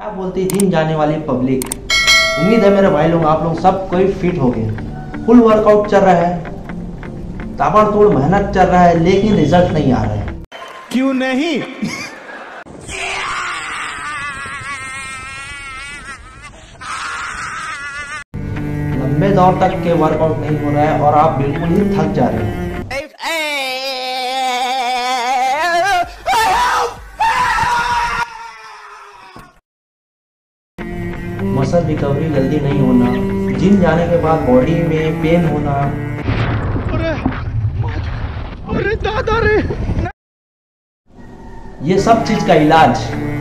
क्या बोलती जिम जाने वाली पब्लिक। उम्मीद है मेरे भाई लोग आप लोग सब कोई फिट हो गए। फुल वर्कआउट चल रहा है, ताबड़तोड़ मेहनत चल रहा है, लेकिन रिजल्ट नहीं आ रहा है। क्यों नहीं? लंबे दौर तक के वर्कआउट नहीं हो रहा है और आप बिल्कुल ही थक जा रहे हैं। मसल रिकवरी जल्दी नहीं होना, जिम जाने के बाद बॉडी में पेन होना, अरे दादा रे, ये सब चीज का इलाज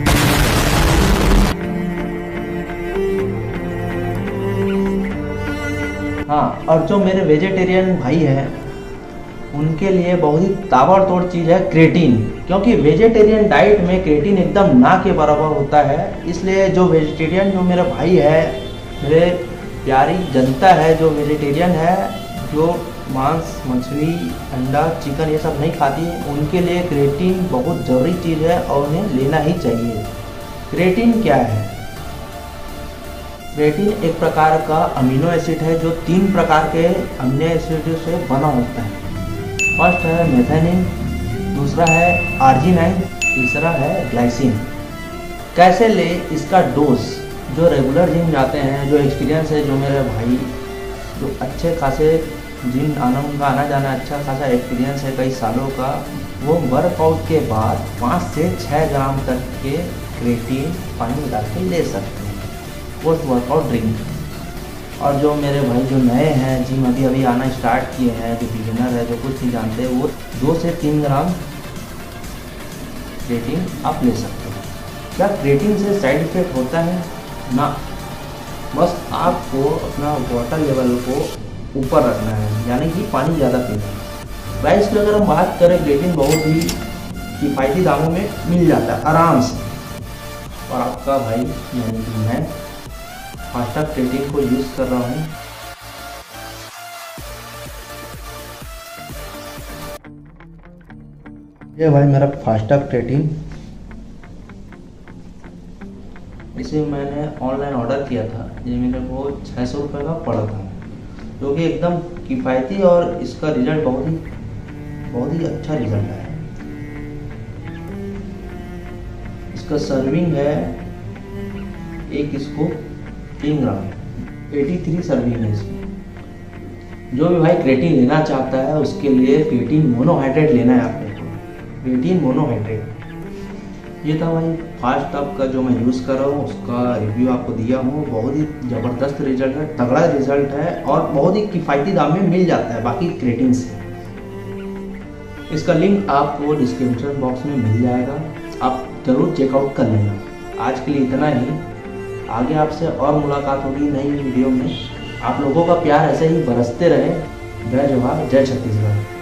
हाँ। और जो मेरे वेजिटेरियन भाई हैं उनके लिए बहुत ही ताबड़तोड़ चीज है क्रेटीन, क्योंकि वेजिटेरियन डाइट में क्रेटीन एकदम ना के बराबर होता है। इसलिए जो वेजिटेरियन जो मेरा भाई है, मेरे प्यारी जनता है जो वेजिटेरियन है, जो मांस मछली अंडा चिकन ये सब नहीं खाती, उनके लिए क्रेटीन बहुत ज़रूरी चीज़ है और उन्हें लेना ही चाहिए। क्रेटीन क्या है? क्रेटीन एक प्रकार का अमीनो एसिड है जो 3 प्रकार के अमीनो एसिड से बना होता है। फर्स्ट है मेथेनिन, दूसरा है आर्जिनाइन, तीसरा है ग्लाइसिन। कैसे ले इसका डोज? जो रेगुलर जिम जाते हैं, जो एक्सपीरियंस है, जो मेरे भाई जो अच्छे खासे जिम आना जाना अच्छा खासा एक्सपीरियंस है कई सालों का, वो वर्कआउट के बाद 5 से 6 ग्राम तक के क्रेटीन पानी में डाल के ले सकते हैं, पोस्ट वर्कआउट ड्रिंक। और जो मेरे भाई जो नए हैं जिम अभी आना स्टार्ट किए हैं, जो बिगिनर है, जो कुछ नहीं जानते, वो 2 से 3 ग्राम क्रेटीन आप ले सकते हैं। क्या क्रेटीन से साइड इफेक्ट होता है? ना, बस आपको अपना वाटर लेवल को ऊपर रखना है, यानी कि पानी ज़्यादा पीना है। प्राइस की अगर हम बात करें, क्रेटीन बहुत ही किफ़ायती दामों में मिल जाता है आराम से। और आपका भाई यानी कि मैं फास्टैग क्रेटीन को यूज़ कर रहा हूँ। ये भाई मेरा फास्टैग क्रेटीन, इसे मैंने ऑनलाइन ऑर्डर किया था। ये मेरे को 600 रुपये का पड़ा था, जो कि एकदम किफ़ायती और इसका रिजल्ट बहुत ही अच्छा रिजल्ट है। इसका सर्विंग है एक स्कूप 3 ग्राम, 83 सर्विंग है इसमें। जो भी भाई क्रेटीन लेना चाहता है उसके लिए क्रेटीन मोनोहाइड्रेट लेना है आपको, क्रेटीन मोनोहाइड्रेट। ये था भाई फास्टैग का जो मैं यूज़ कर रहा हूँ, उसका रिव्यू आपको दिया हूँ। बहुत ही ज़बरदस्त रिजल्ट है, तगड़ा रिजल्ट है और बहुत ही किफ़ायती दाम में मिल जाता है बाकी क्रेटीन से। इसका लिंक आपको डिस्क्रिप्शन बॉक्स में मिल जाएगा, आप ज़रूर चेकआउट कर लेना। आज के लिए इतना ही, आगे आपसे और मुलाकात होगी नई वीडियो में। आप लोगों का प्यार ऐसे ही बरसते रहे। जय जवाहर, जय छत्तीसगढ़।